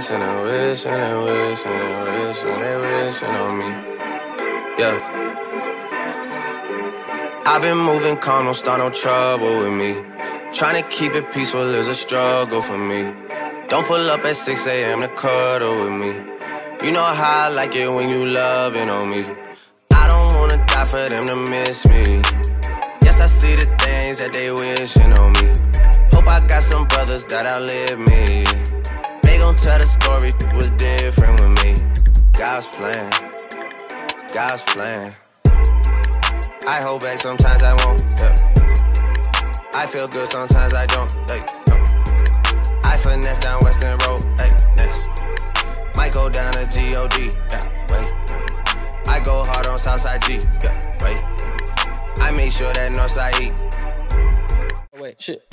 wish and they wish and they wish and they wish and they wishing on me. Yeah. I've been moving calm, don't start no trouble with me. Trying to keep it peaceful is a struggle for me. Don't pull up at 6 a.m. to cuddle with me. You know how I like it when you loving on me. I don't wanna die for them to miss me. Yes, I see the things that they wishing on me. Hope I got some brothers that outlive me. They gon' tell the story was different with me. God's plan, God's plan. I hold back sometimes I won't, yeah. I feel good sometimes I don't, hey, no. I finesse down Western Road, hey, next. Might go down to G.O.D., yeah, wait. I go hard on Southside G, yeah, wait. I make sure that Northside E. Wait, shit.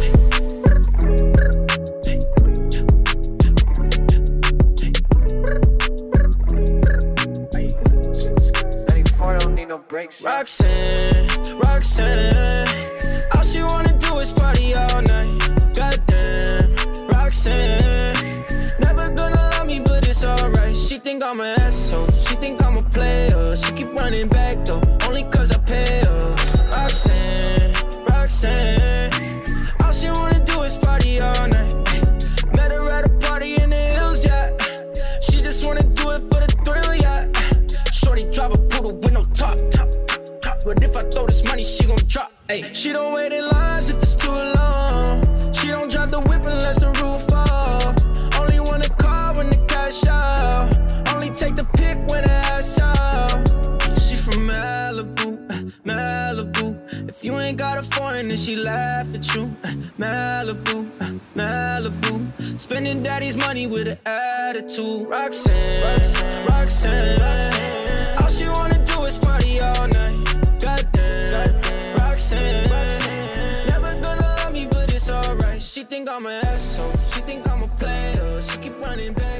Roxanne, Roxanne, all she wanna do is party all night. Goddamn, Roxanne, never gonna love me, but it's alright. She think I'm an asshole, she think I'm a player. She keep running back though, only cause I pay her. Roxanne, Roxanne, all she wanna do is party all night. Met her at a party in the hills, yeah. She just wanna do it for the thrill, yeah. Shorty drive a poodle with no top. But if I throw this money, she gon' drop. Ay. She don't wait in lines if it's too long. She don't drive the whip unless the roof off. Only want a car when the cash out. Only take the pic when the ass out. She from Malibu, Malibu. If you ain't got a foreign, then she laugh at you. Malibu, Malibu. Spending daddy's money with an attitude. Roxanne, Roxanne, Roxanne, Roxanne. All she wanna do is party all night. Goddamn, Roxanne, Roxanne, never gonna love me, but it's alright. She think I'm an asshole, she think I'm a player. She keep running back.